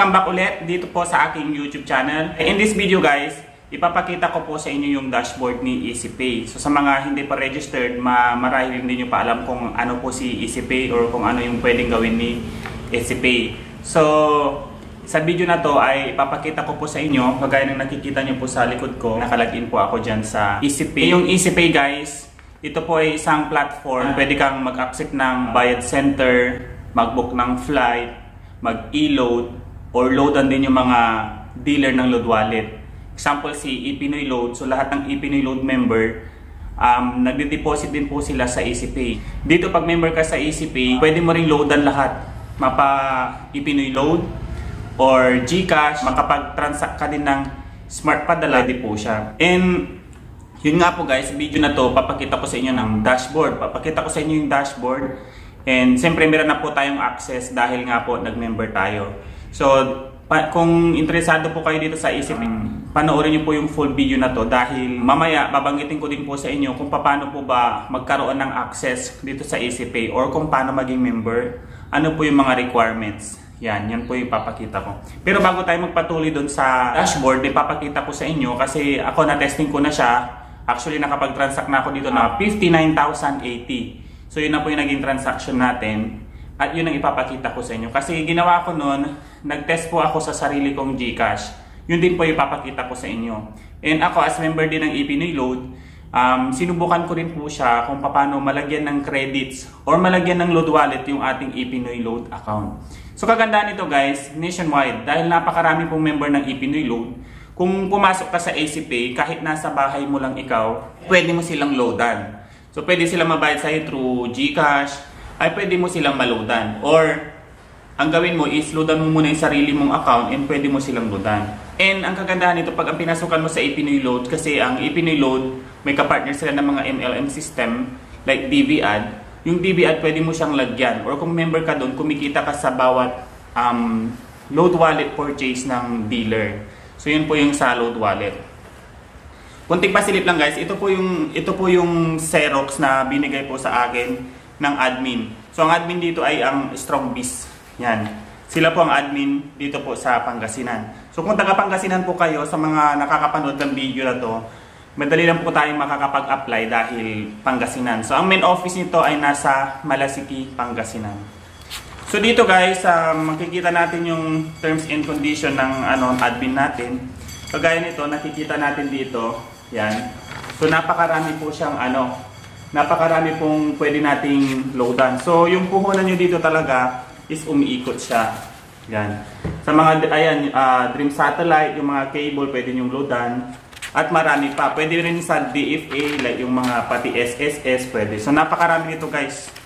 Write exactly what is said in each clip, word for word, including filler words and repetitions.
Welcome back ulit dito po sa aking YouTube channel. In this video guys, ipapakita ko po sa inyo yung dashboard ni EasyPay. So sa mga hindi pa registered, ma marahil hindi nyo pa alam kung ano po si EasyPay or kung ano yung pwedeng gawin ni EasyPay. So sa video na to ay ipapakita ko po sa inyo, kagaya ng nakikita nyo po sa likod ko, nakalagin po ako dyan sa EasyPay. Yung EasyPay guys, ito po ay isang platform. Pwede kang mag-accept ng bayad center, mag-book ng flight, mag-e-load, or loadan din yung mga dealer ng load wallet. Example si ePinoy Load. So lahat ng ePinoy Load member, um, nagde-deposit din po sila sa EasyPay. Dito pag member ka sa EasyPay, pwede mo ring loadan lahat. Mapa ePinoy Load or GCash, makapag-transact ka din ng smart padala, di po siya. And yun nga po guys, video na to, papakita ko sa inyo ng dashboard. Papakita ko sa inyo yung dashboard. And siyempre meron na po tayong access dahil nga po nag-member tayo. So, pa, kung interesado po kayo dito sa EasyPay, panoorin niyo po yung full video na to dahil mamaya babanggitin ko din po sa inyo kung paano po ba magkaroon ng access dito sa EasyPay or kung paano maging member, ano po yung mga requirements. Yan, yan po yung papakita ko. Pero bago tayo magpatuloy doon sa dashboard, ipapakita ko sa inyo kasi ako na-testing ko na siya. Actually, nakapag-transact na ako dito na fifty-nine thousand eighty. So, yun na po yung naging transaction natin. At yun ang ipapakita ko sa inyo. Kasi ginawa ko noon, nag-test po ako sa sarili kong GCash. Yun din po ipapakita ko sa inyo. And ako as member din ng ePinoy Load, um, sinubukan ko rin po siya kung paano malagyan ng credits or malagyan ng load wallet yung ating ePinoy Load account. So kagandaan nito guys, nationwide. Dahil napakarami pong member ng ePinoy Load, kung pumasok ka sa EasyPay, kahit nasa bahay mo lang ikaw, pwede mo silang loadan. So pwede silang mabayad sa'yo through GCash, ay pwede mo silang maloadan. Or, ang gawin mo is loadan mo muna yung sarili mong account and pwede mo silang loadan. And ang kagandahan nito pag ang pinasukan mo sa ePinoy Load, kasi ang ePinoy Load, may kapartner sila ng mga M L M system, like D V A D. Yung D V A D pwede mo siyang lagyan. Or kung member ka doon, kumikita ka sa bawat um, load wallet purchase ng dealer. So yun po yung sa load wallet. Kunting pasilip lang guys, ito po yung, ito po yung Xerox na binigay po sa akin ng admin. So ang admin dito ay ang StrongBiz. Yan. Sila po ang admin dito po sa Pangasinan. So kung taga Pangasinan po kayo sa mga nakakapanood ng video na to, madali lang po tayong makakapag-apply dahil Pangasinan. So ang main office nito ay nasa Malasiki, Pangasinan. So dito guys, uh, makikita natin yung terms and condition ng ano, admin natin. Kagaya nito, nakikita natin dito. Yan. So napakarami po siyang ano, napakarami pong pwede nating loadan. So, yung puhunan nyo dito talaga is umiikot siya. Yan. Sa mga, ayan, uh, Dream Satellite, yung mga cable, pwede nyong loadan. At marami pa. Pwede rin sa D F A, like yung mga pati S S S, pwede. So, napakarami nito guys.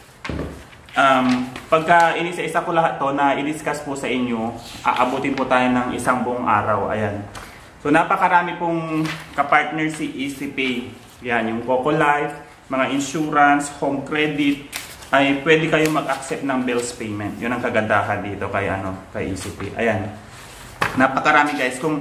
Um, pagka inisa-isa ko lahat to na i-discuss po sa inyo, aabutin po tayo ng isang buong araw. Ayan. So, napakarami pong kapartner si EasyPay. Yan, yung Coco Life, mga insurance, home credit, ay pwede kayo mag-accept ng bills payment. Yun ang kagandahan dito kay ano, kay EasyPay. Ayan. Napakarami guys. Kung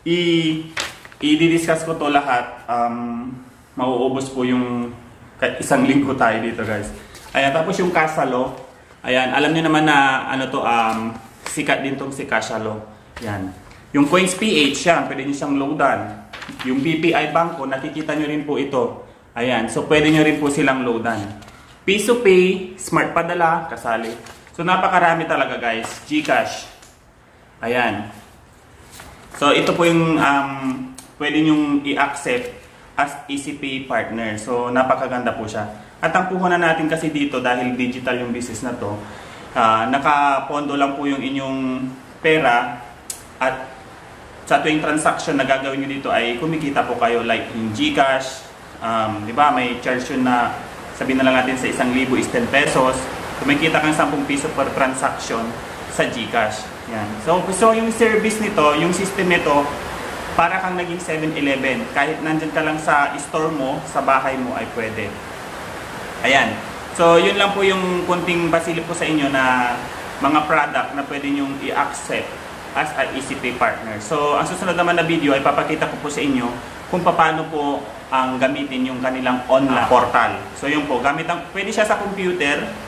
i-discuss ko to lahat, um, mauubos po yung isang linggo tayo dito guys. Ayan, tapos yung Casalo. Ayan, alam niyo naman na ano to, um, sikat din tong si Casalo. Ayan. Yung Coins P H, yan, pwede nyo siyang loadan. Yung B P I Banco, nakikita nyo rin po ito. Ayan, so pwede nyo rin po silang loadan. Piso Pay, Smart Padala, kasali. So napakarami talaga guys. GCash. Ayan. So ito po yung um, pwede nyong i-accept as EasyPay partner. So napakaganda po siya. At ang puhunan natin kasi dito dahil digital yung business na to, uh, nakapondo lang po yung inyong pera at sa tuwing transaction na gagawin nyo dito ay kumikita po kayo like yung GCash. Um, di ba may charge yun na sabihin na lang natin sa isang libo is ten pesos. Kumikita kang ten piso per transaction sa GCash. Yan. So, so yung service nito, yung system nito, para kang naging seven eleven. Kahit nandyan ka lang sa store mo, sa bahay mo ay pwede. Ayan. So, yun lang po yung kunting basilip ko sa inyo na mga product na pwede nyong i-accept as an EasyPay partner. So, ang susunod naman na video ay papakita ko po sa inyo kung paano po ang gamitin yung kanilang online portal. So, yun po, gamit ang, pwede siya sa computer,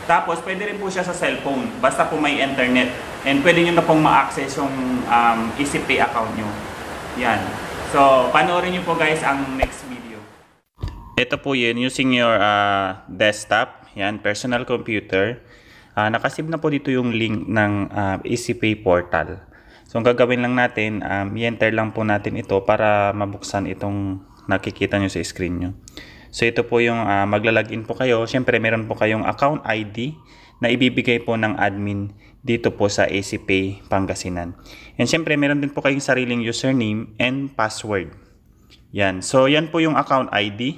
Tapos, pwede rin po siya sa cellphone. Basta po may internet. And pwede nyo na pong ma-access yung um, EasyPay account nyo. Yan. So, panoorin nyo po guys ang next video. Ito po yun, using your uh, desktop. Yan, personal computer. Uh, nakasave na po dito yung link ng uh, EasyPay portal. So, ang gagawin lang natin, um, i-enter lang po natin ito para mabuksan itong nakikita nyo sa screen nyo. So, ito po yung uh, maglalagin po kayo. Siyempre, meron po kayong account I D na ibibigay po ng admin dito po sa EasyPay Pangasinan. And siyempre, meron din po kayong sariling username and password. Yan. So, yan po yung account I D.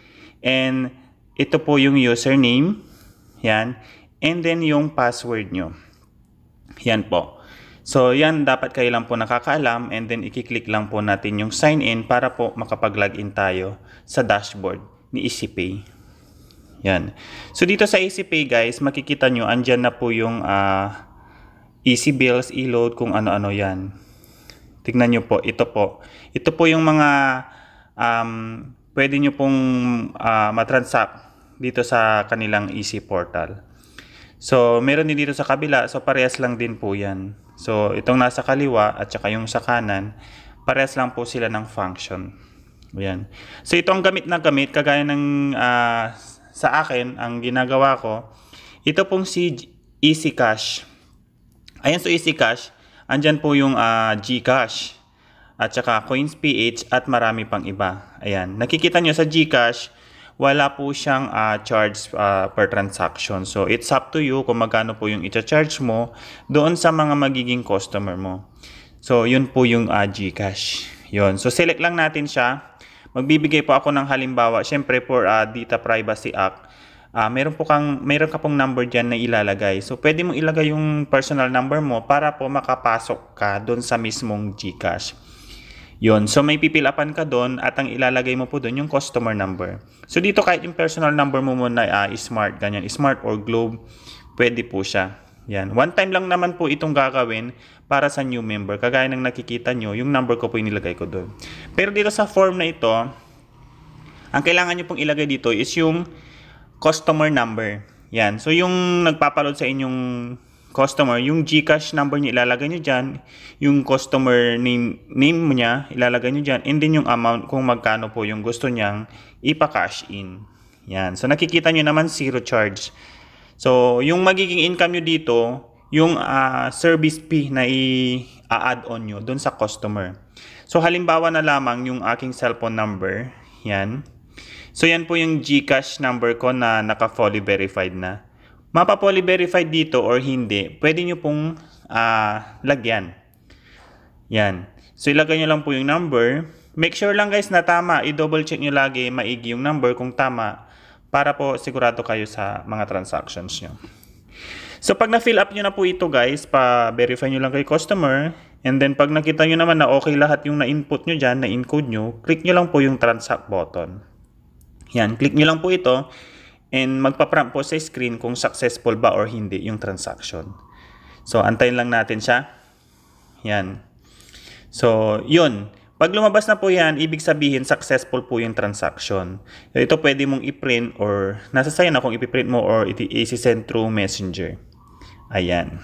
And ito po yung username. Yan. And then yung password nyo. Yan po. So, yan dapat kayo lang po nakakaalam. And then, i-click lang po natin yung sign in para po makapag-login tayo sa dashboard ni EasyPay. Yan. So, dito sa EasyPay guys, makikita nyo, andyan na po yung uh, Easy Bills, e-load, kung ano-ano yan. Tignan nyo po, ito po. Ito po yung mga um, pwede nyo pong uh, matransact dito sa kanilang Easy Portal. So, meron din dito sa kabila. So, parehas lang din po yan. So, itong nasa kaliwa at saka yung sa kanan, parehas lang po sila ng function. Ayan. So, ito ang gamit na gamit. Kagaya ng uh, sa akin, ang ginagawa ko, ito pong si EasyCash. Ayan, so EasyCash, andyan po yung uh, GCash at saka CoinsPH at marami pang iba. Ayan. Nakikita nyo sa GCash, wala po siyang uh, charge uh, per transaction. So, it's up to you kung magkano po yung i-charge mo doon sa mga magiging customer mo. So, yun po yung uh, GCash. Yun. So, select lang natin siya. Magbibigay po ako ng halimbawa. Siyempre, for uh, Data Privacy Act, uh, meron, po kang, meron ka pong number dyan na ilalagay. So, pwede mong ilagay yung personal number mo para po makapasok ka doon sa mismong GCash. Yun. So, may pipilapan ka doon at ang ilalagay mo po doon yung customer number. So, dito kahit yung personal number mo muna uh, smart, ganyan, smart or globe, pwede po siya. Yan. One time lang naman po itong gagawin para sa new member. Kagaya ng nakikita nyo, yung number ko po yung nilagay ko doon. Pero dito sa form na ito, ang kailangan nyo pong ilagay dito is yung customer number. Yan. So, yung nagpapaload sa inyong customer, yung GCash number niya ilalagay nyo dyan, yung customer name, name niya ilalagay nyo dyan, and then yung amount kung magkano po yung gusto niyang ipa-cash in. Yan. So, nakikita nyo naman zero charge. So, yung magiging income nyo dito, yung uh, service fee na i-add on nyo dun sa customer. So, halimbawa na lamang yung aking cellphone number. Yan. So, yan po yung GCash number ko na naka-fully verified na. Mapa-fully verified dito or hindi, pwede nyo pong uh, lagyan. Yan. So, ilagay nyo lang po yung number. Make sure lang guys na tama. I-double check nyo lagi maigi yung number kung tama para po sigurado kayo sa mga transactions nyo. So, pag na-fill up nyo na po ito guys, pa-verify nyo lang kay customer. And then, pag nakita nyo naman na okay lahat yung na-input nyo dyan, na-encode nyo, click nyo lang po yung transact button. Yan. Click nyo lang po ito. And magpa-prompt po sa screen kung successful ba or hindi yung transaction. So, antayin lang natin siya. Yan. So, yun. Pag lumabas na po yan, ibig sabihin successful po yung transaction. Ito pwede mong i-print or nasa sayo na kung i-print mo or i-send through Messenger. Ayan.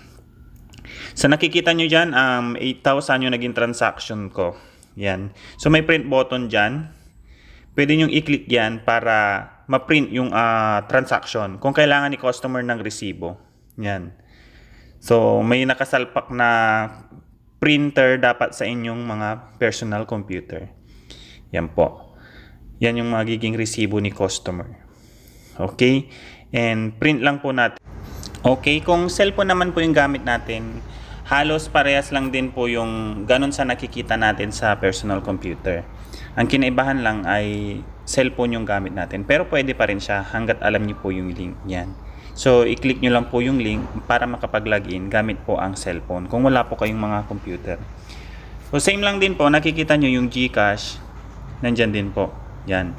So, nakikita nyo dyan, um, eight thousand yung naging transaction ko. Yan. So, may print button dyan. Pwede nyo i-click yan para ma-print yung uh, transaction kung kailangan ni customer ng resibo. Yan. So, may nakasalpak na printer dapat sa inyong mga personal computer. Yan po. Yan yung magiging resibo ni customer. Okay? And print lang po natin. Okay, kung cellphone naman po yung gamit natin, halos parehas lang din po yung ganun sa nakikita natin sa personal computer. Ang kinaibahan lang ay cellphone yung gamit natin. Pero pwede pa rin siya hanggat alam niyo po yung link niyan. So, i-click nyo lang po yung link para makapag-login gamit po ang cellphone kung wala po kayong mga computer. So, same lang din po. Nakikita nyo yung GCash. Nandyan din po. Yan.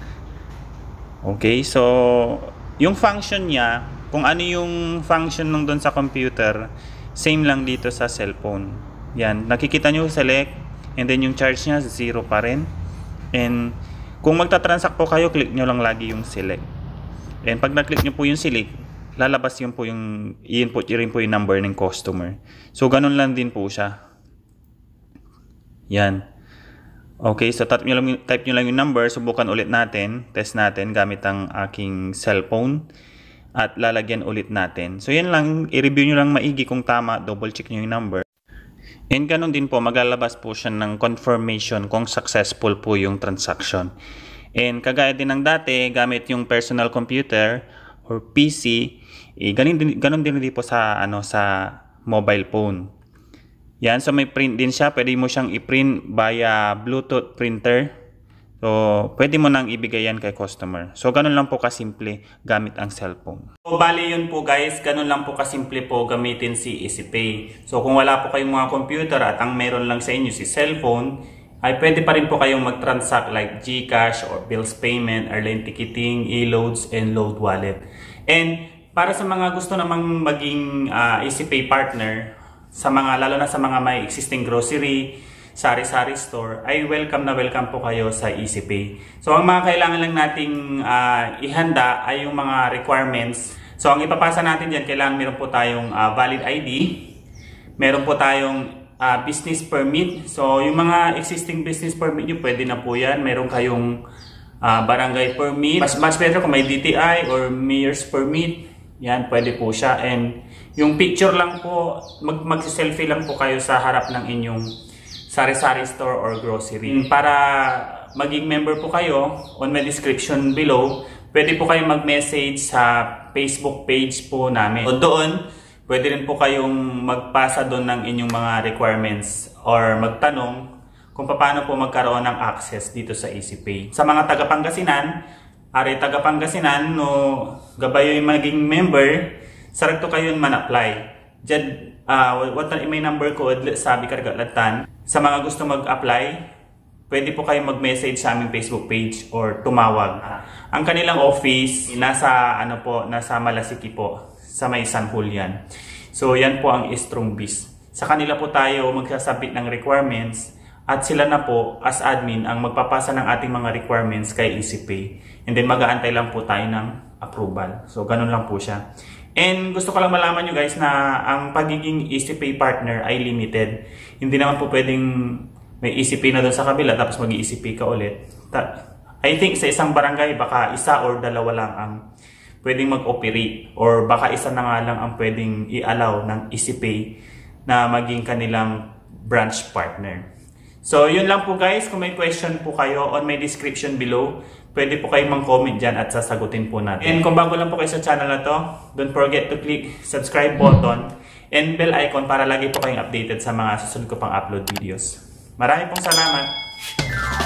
Okay. So, yung function niya, kung ano yung function nung doon sa computer, same lang dito sa cellphone. Yan. Nakikita nyo, select. And then yung charge niya, zero pa rin. And kung magta-transact po kayo, click nyo lang lagi yung select. And pag na-click nyo po yung select, lalabas yun po yung, i-input yun rin po yung number ng customer. So, ganun lang din po siya. Yan. Okay, so type nyo lang, type nyo lang yung number, subukan ulit natin, test natin gamit ang aking cellphone. At lalagyan ulit natin. So yan lang, i-review nyo lang maigi kung tama, double check nyo yung number. And ganun din po, maglalabas po siya ng confirmation kung successful po yung transaction. And kagaya din ng dati, gamit yung personal computer or P C, eh, ganun, din, ganun din din po sa, ano, sa mobile phone. Yan, so may print din siya, pwede mo siyang i-print via Bluetooth printer. So, pwede mo nang ibigay yan kay customer. So, ganun lang po kasimple gamit ang cellphone. So, bali yun po guys, ganun lang po kasimple po gamitin si EasyPay. So, kung wala po kayong mga computer at ang meron lang sa inyo si cellphone, ay pwede pa rin po kayong mag-transact like GCash or bills payment, airline ticketing, e-loads, and load wallet. And para sa mga gusto namang maging uh, EasyPay partner, sa mga, lalo na sa mga may existing grocery, sari-sari store, ay welcome na welcome po kayo sa EasyPay. So, ang mga kailangan lang nating uh, ihanda ay yung mga requirements. So, ang ipapasa natin dyan, kailangan meron po tayong uh, valid I D, meron po tayong uh, business permit. So, yung mga existing business permit nyo, pwede na po yan. Meron kayong uh, barangay permit. Mas, mas better kung may D T I or mayor's permit. Yan, pwede po siya. And yung picture lang po, mag mag-selfie lang po kayo sa harap ng inyong sari-sari store or grocery. Para maging member po kayo, on my description below, pwede po kayong mag-message sa Facebook page po namin. O doon, pwede rin po kayong magpasa doon ng inyong mga requirements or magtanong kung paano po magkaroon ng access dito sa EasyPay. Sa mga taga-Pangasinan, ari taga-Pangasinan, no, gabayo yung maging member, saragto kayo man apply. Diyan, uh, what may number ko, sabi kargalatan. Sa mga gusto mag-apply, pwede po kayong mag-message sa aming Facebook page or tumawag. Ang kanilang office, nasa, ano po, nasa Malasiki po, sa may San Julian. So, yan po ang Strong Biz. Sa kanila po tayo magsasabit ng requirements at sila na po, as admin, ang magpapasa ng ating mga requirements kay EasyPay. And then, mag-aantay lang po tayo ng approval. So, ganun lang po siya. And gusto ko lang malaman nyo guys na ang pagiging EasyPay partner ay limited. Hindi naman po pwedeng may EasyPay na doon sa kabila tapos mag-EasyPay ka ulit. I think sa isang barangay baka isa or dalawa lang ang pwedeng mag-operate or baka isa na nga lang ang pwedeng i-allow ng EasyPay na maging kanilang branch partner. So yun lang po guys. Kung may question po kayo on my description below, pwede po kayong mag-comment dyan at sasagutin po natin. And kung bago lang po kayo sa channel na to, don't forget to click subscribe button and bell icon para lagi po kayong updated sa mga susunod ko pang upload videos. Maraming pong salamat!